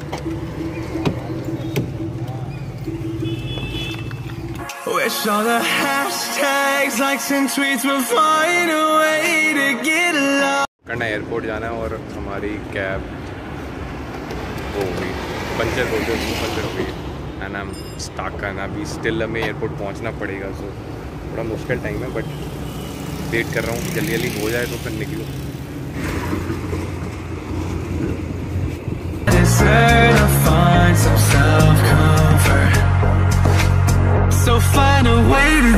Wish all the hashtags, likes and tweets will find a way to get along. करना airport जाना है और हमारी कैब हो गई पंचर हो गई एंड आई एम स्टक करना अभी स्टिल हमें एयरपोर्ट पहुंचना पड़ेगा। सो थोड़ा मुश्किल टाइम है बट वेट कर रहा हूँ जल्दी जल्दी हो जाए तो फिर निकलूँ। So find a way to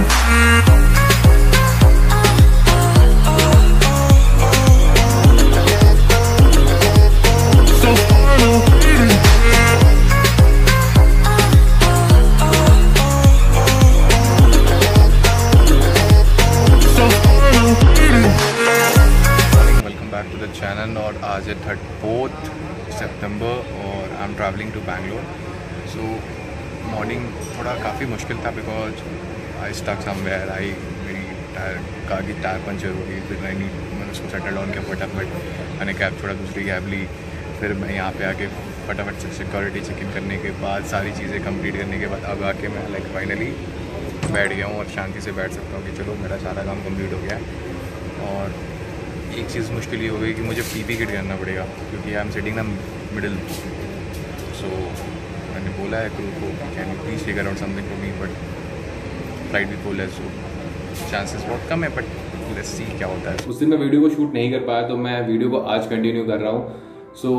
channel और आज है 4 सितंबर और I am travelling to Bangalore. So morning थोड़ा काफ़ी मुश्किल था बिकॉज आई स्टक समवेयर मेरी कार की टायर पंचर हो गई। फिर मैंने उसको सेटल डाउन किया फटाफट, मैंने कैब थोड़ा दूसरी कैब ली। फिर मैं यहाँ पे आके फटाफट से सिक्योरिटी चेक इन करने के बाद सारी चीज़ें कंप्लीट करने के बाद अब आके मैं फाइनली बैठ गया हूँ और शांति से बैठ सकता हूँ कि चलो मेरा सारा काम कंप्लीट हो गया है। और एक चीज़ मुश्किल ये हो गई कि मुझे पीपी किट करना पड़ेगा क्योंकि आई एम सिटिंग ना मिडिल। सो मैंने बोला है क्रू को can you please figure out something for me but flight भी फुल है सो चांसेस बहुत कम है बट लेट्स सी क्या होता है। उस दिन मैं वीडियो को शूट नहीं कर पाया तो मैं वीडियो को आज कंटिन्यू कर रहा हूँ। सो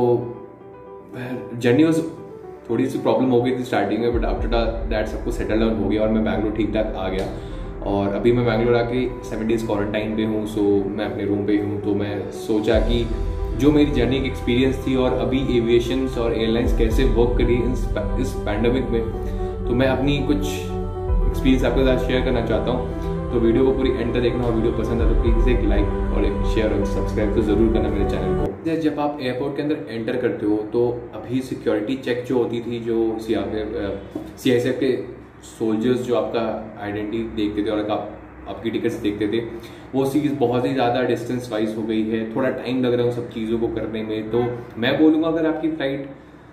जर्नी वॉज थोड़ी सी प्रॉब्लम हो गई थी स्टार्टिंग में बट आफ्टर दैट सब कुछ सेटल डाउन हो गया और मैं बैंगलोर ठीक ठाक आ गया। और अभी मैं बैंगलोर आके 7 डेज़ क्वारंटाइन पे हूँ। सो मैं अपने रूम पे हूँ तो मैं सोचा कि जो मेरी जर्नी की एक्सपीरियंस थी और अभी एविएशन और एयरलाइंस कैसे वर्क करी इस पैंडमिक में, तो मैं अपनी कुछ एक्सपीरियंस आपके साथ शेयर करना चाहता हूँ। तो वीडियो को पूरी एंड तक देखना और वीडियो पसंद है तो प्लीज़ एक लाइक और एक शेयर और सब्सक्राइब तो ज़रूर करना मेरे चैनल को। जब आप एयरपोर्ट के अंदर एंटर करते हो तो अभी सिक्योरिटी चेक जो होती थी, जो CISF के सोल्जर्स जो आपका आइडेंटिटी देखते थे और आपकी टिकट्स देखते थे, वो चीज़ बहुत ही ज़्यादा डिस्टेंस वाइज हो गई है। थोड़ा टाइम लग रहा है उन सब चीज़ों को करने में। तो मैं बोलूँगा अगर आपकी फ्लाइट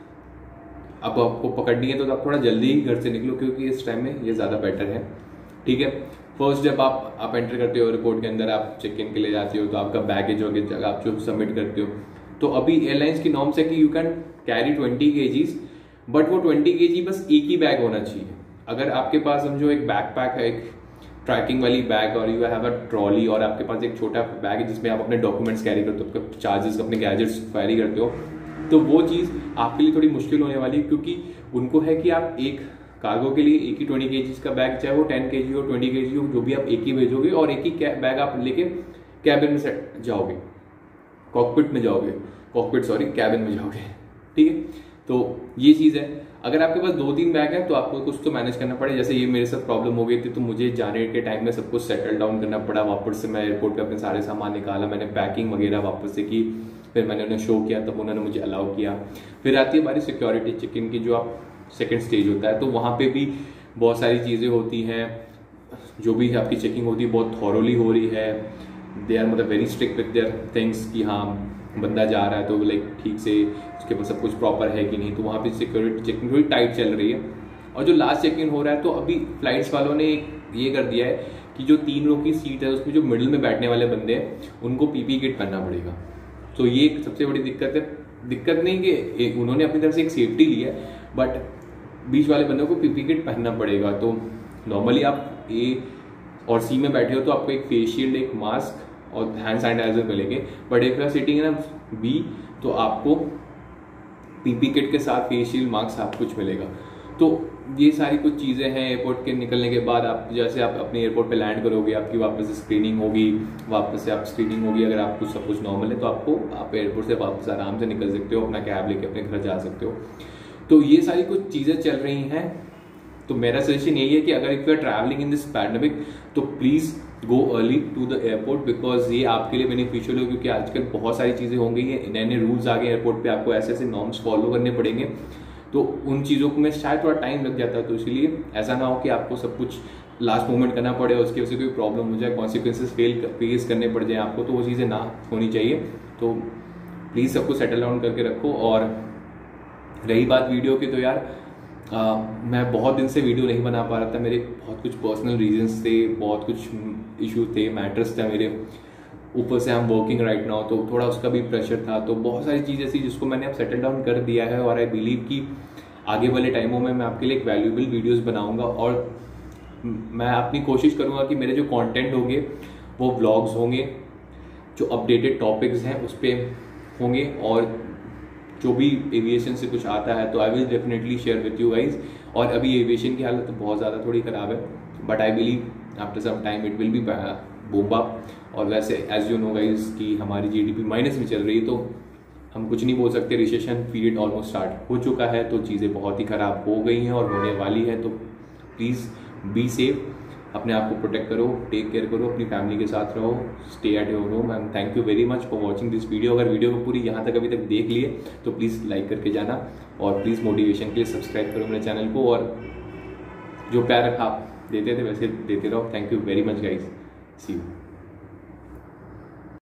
अब आपको पकड़नी है तो आप थोड़ा जल्दी ही घर से निकलो क्योंकि इस टाइम में ये ज़्यादा बेटर है। ठीक है, फर्स्ट जब आप एंटर करते हो एयरपोर्ट के अंदर, आप चेक इन के लिए जाते हो तो आपका बैगेज वगैरह आप जो सबमिट करते हो, तो अभी एयरलाइंस की नॉर्म्स है कि you can carry 20 kgs but वो 20 kg बस एक ही बैग होना चाहिए। अगर आपके पास समझो एक बैकपैक है, एक ट्रैकिंग वाली बैग और यू हैव अ ट्रॉली और आपके पास एक छोटा बैग है जिसमें आप अपने डॉक्यूमेंट्स कैरी करते हो, अपने चार्जेस अपने गैजेट्स कैरी करते हो, तो वो चीज़ आपके लिए थोड़ी मुश्किल होने वाली है क्योंकि उनको है कि आप एक कार्गो के लिए एक ही 20 kg का बैग, चाहे वो 10 kg हो 20 kg हो, जो भी आप एक ही भेजोगे और एक ही बैग आप लेके कैबिन में जाओगे, कॉकपिट में जाओगे, कैबिन में जाओगे। ठीक है, तो ये चीज़ है। अगर आपके पास 2-3 बैग है तो आपको कुछ तो मैनेज करना पड़े। जैसे ये मेरे साथ प्रॉब्लम हो गई थी तो मुझे जाने के टाइम में सब कुछ सेटल डाउन करना पड़ा। वापस से मैं एयरपोर्ट पे अपने सारे सामान निकाला, मैंने पैकिंग वगैरह वापस से की, फिर मैंने उन्हें शो किया तब उन्होंने मुझे अलाउ किया। फिर आती है हमारी सिक्योरिटी चेक इन की, जो आप सेकेंड स्टेज होता है, तो वहाँ पे भी बहुत सारी चीज़ें होती हैं। जो भी आपकी चेकिंग होती है बहुत थॉरोली हो रही है। दे आर मतलब very strict with their things कि हाँ बंदा जा रहा है तो लाइक ठीक से उसके पास सब कुछ प्रॉपर है कि नहीं। तो वहाँ पे सिक्योरिटी चेकिंग थोड़ी टाइट चल रही है। और जो लास्ट चेक इन हो रहा है तो अभी फ्लाइट्स वालों ने ये कर दिया है कि जो 3 रो की सीट है उसमें जो मिडिल में बैठने वाले बंदे हैं उनको पीपी किट पहनना पड़ेगा। तो ये एक सबसे बड़ी दिक्कत है। दिक्कत नहीं कि उन्होंने अपनी तरफ से एक सेफ्टी ली है बट बीच वाले बंदों को पीपी किट पहनना पड़ेगा। तो नॉर्मली आप A और C में बैठे हो तो आपको एक फेस शील्ड, एक मास्क और हैंड सैनिटाइजर मिलेंगे। But if you sitting in B तो आपको पीपी किट के साथ फेस शील्ड, मास्क सब कुछ मिलेगा। तो ये सारी कुछ चीज़ें हैं। एयरपोर्ट के निकलने के बाद आप जैसे आप अपने एयरपोर्ट पे लैंड करोगे, आपकी वापस से स्क्रीनिंग होगी, अगर आपको सब कुछ नॉर्मल है तो आप एयरपोर्ट से वापस आराम से निकल सकते हो, अपना कैब लेके अपने घर जा सकते हो। तो ये सारी कुछ चीज़ें चल रही हैं। तो मेरा सजेशन यही है कि अगर if you are travelling in this pandemic तो please go early to the airport because ये आपके लिए बेनिफिशियल हो क्योंकि आजकल बहुत सारी चीज़ें हो गई हैं, नए नए रूल्स आ गए एयरपोर्ट पे, आपको ऐसे ऐसे नॉर्म्स फॉलो करने पड़ेंगे। तो उन चीज़ों को में शायद थोड़ा टाइम लग जाता है। तो इसीलिए ऐसा ना हो कि आपको सब कुछ लास्ट मोमेंट करना पड़े और उसकी वजह से कोई प्रॉब्लम हो जाए, कॉन्सिक्वेंसेस फेस करने पड़ जाए आपको, तो वो चीज़ें ना होनी चाहिए। तो प्लीज़ सबको सेटल डाउन करके रखो और रही बात वीडियो की, तो यार मैं बहुत दिन से वीडियो नहीं बना पा रहा था। मेरे बहुत कुछ पर्सनल रीजंस थे, बहुत कुछ इशू थे, मैटर्स थे मेरे। ऊपर से I am working right now, तो थोड़ा उसका भी प्रेशर था। तो बहुत सारी चीज़ें थी जिसको मैंने अब सेटल डाउन कर दिया है, और आई बिलीव कि आगे वाले टाइमों में मैं आपके लिए एक वैल्यूएबल वीडियोस बनाऊंगा, और मैं अपनी कोशिश करूंगा कि मेरे जो कंटेंट होंगे वो व्लॉग्स होंगे, जो अपडेटेड टॉपिक्स हैं उस पर होंगे, और जो भी एविएशन से कुछ आता है तो I will definitely share with you guys. और अभी एविएशन की हालत तो बहुत ज़्यादा थोड़ी ख़राब है, but I believe after some time it will be boom up. और वैसे एज यू नो गाइज कि हमारी जीडीपी माइनस में चल रही है, तो हम कुछ नहीं बोल सकते। रिसेशन पीरियड ऑलमोस्ट स्टार्ट हो चुका है, तो चीज़ें बहुत ही ख़राब हो गई हैं और होने वाली है। तो प्लीज़ बी सेफ, अपने आप को प्रोटेक्ट करो, टेक केयर करो, अपनी फैमिली के साथ रहो, stay at your home. And thank you very much for watching this video. अगर वीडियो को पूरी यहाँ तक अभी तक देख लिए तो प्लीज़ लाइक करके जाना, और प्लीज़ मोटिवेशन के लिए सब्सक्राइब करो मेरे चैनल को, और जो प्यार आप देते थे वैसे देते रहो। Thank you very much guys, see you.